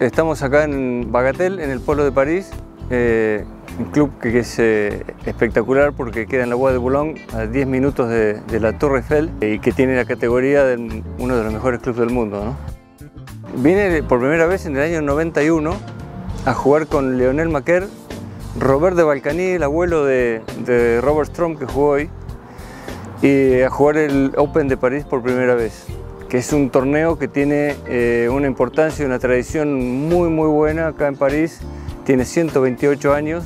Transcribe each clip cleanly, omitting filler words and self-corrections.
Estamos acá en Bagatelle, en el Polo de París, un club que es espectacular porque queda en la Bois de Boulogne, a 10 minutos de la Torre Eiffel, y que tiene la categoría de uno de los mejores clubes del mundo, ¿no? Vine por primera vez en el año 91 a jugar con Lionel Maquer, Robert de Balcani, el abuelo de Robert Strom que jugó hoy, y a jugar el Open de París por primera vez, que es un torneo que tiene una importancia y una tradición muy buena acá en París. Tiene 128 años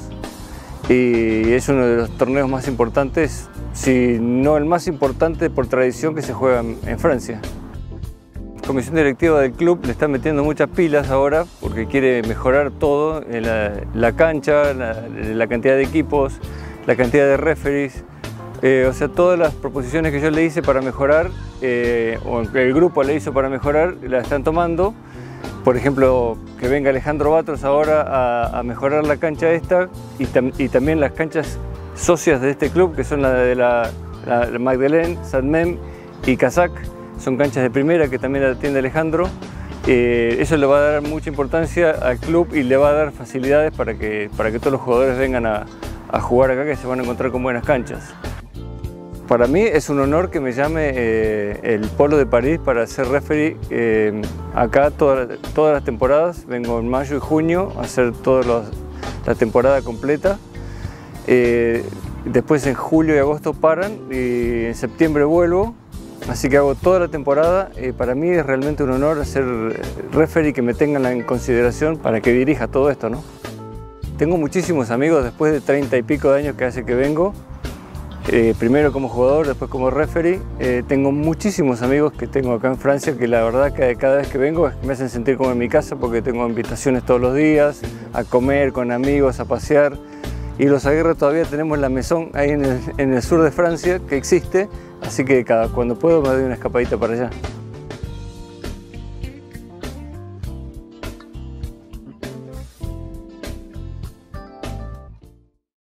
y es uno de los torneos más importantes, si no el más importante por tradición, que se juega en Francia. La comisión directiva del club le está metiendo muchas pilas ahora porque quiere mejorar todo, la cancha, la cantidad de equipos, la cantidad de referees. O sea, todas las proposiciones que yo le hice para mejorar, o el grupo le hizo para mejorar, las están tomando. Por ejemplo, que venga Alejandro Batros ahora a mejorar la cancha esta y también las canchas socias de este club, que son la de la Magdeleine, Saint-Mem y Casac. Son canchas de primera que también atiende Alejandro. Eso le va a dar mucha importancia al club y le va a dar facilidades para que todos los jugadores vengan a jugar acá, que se van a encontrar con buenas canchas. Para mí es un honor que me llame el Polo de París para ser referee acá todas las temporadas. Vengo en mayo y junio a hacer toda la temporada completa. Después en julio y agosto paran y en septiembre vuelvo. Así que hago toda la temporada. Para mí es realmente un honor ser referee y que me tengan en consideración para que dirija todo esto, ¿no? Tengo muchísimos amigos después de 30 y pico de años que hace que vengo. Primero como jugador, después como referee. Tengo muchísimos amigos que tengo acá en Francia que la verdad que cada vez que vengo me hacen sentir como en mi casa porque tengo invitaciones todos los días, a comer con amigos, a pasear. Y los Aguirre todavía tenemos la Maison ahí en el sur de Francia que existe, así que cuando puedo me doy una escapadita para allá.